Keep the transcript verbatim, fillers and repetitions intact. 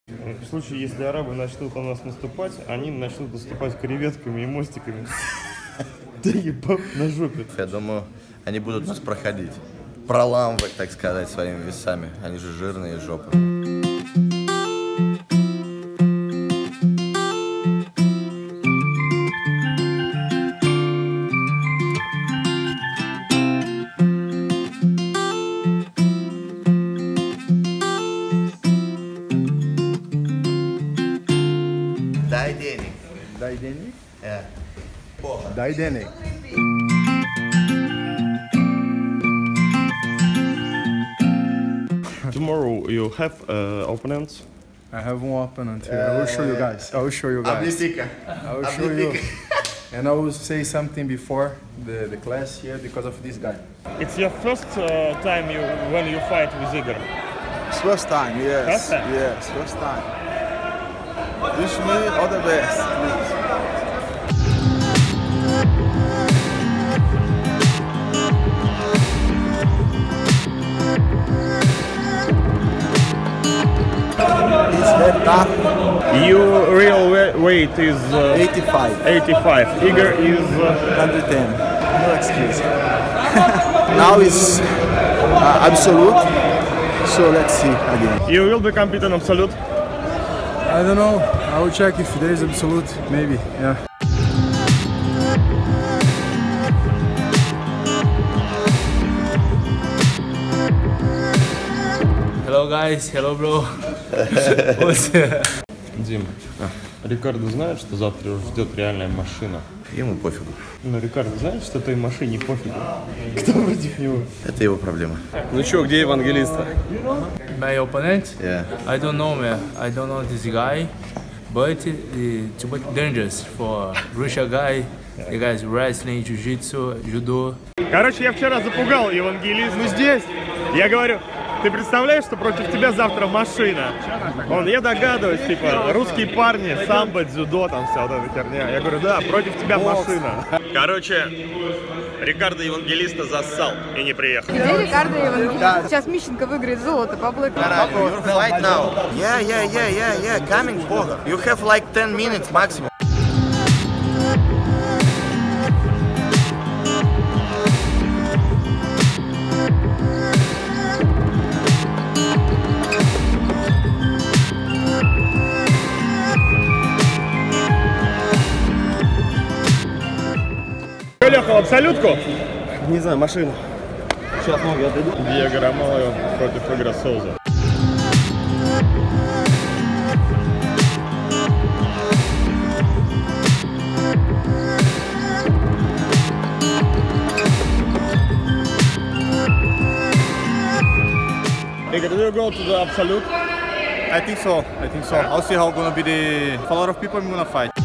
В случае, если арабы начнут на нас наступать, они начнут наступать креветками и мостиками. Да ебать на жопе. Я думаю, они будут нас проходить. Проламывать, так сказать, своими весами. Они же жирные жопы. Дай денег. Дай денег? Yeah. Дай денег. Tomorrow you have uh, opponents. I have one opponent here. I will show you guys. I will show you guys. Amplifica. I will show you. And I will say something before the, the class here because of this guy. It's your first uh, time you when you fight with Igor. It's first time, yes. First time? Yes, first time. Wish me all the best, please. It's very tough. Your real we- weight is uh, eighty-five. eighty-five. Igor is uh, one hundred ten. No excuse. Now it's uh, absolute. So let's see again. you will be competing absolute. I don't know. I will check if there is absolute. Maybe. Yeah. Hello guys, hello bro. Дим, Рикардо знает, что завтра его ждет реальная машина. Ему пофигу. Но Рикардо знает, что этой машине пофигу. Кто против него? Это его проблема. Ну чё, где евангелиста? My opponent? Yeah. I don't know man. I don't know this guy, but it's too much dangerous for Russia guy. The guys wrestling, jiu-jitsu, judo. Короче, я вчера запугал евангелиста. Мы здесь. Я говорю, ты представляешь, что против тебя завтра машина? Он, я догадываюсь, типа, русские парни, самбо, дзюдо, там вся вот эта херня. Я говорю, да, против тебя машина. Короче, Рикардо евангелиста зассал и не приехал. Где Рикардо Евангелиста? Сейчас Мищенко выиграет золото по блэку. You're fight now. Yeah, yeah, yeah, yeah, yeah. Coming, Бога. You have like ten minutes maximum. Леха, в абсолютку? Не знаю, машина. Сейчас ноги отойду. Диего Ромало против Игоря Соуза. Igor, do you go to the absolute? I think so. I think so. I'll see how gonna be the. For a lot of people, I'm gonna fight.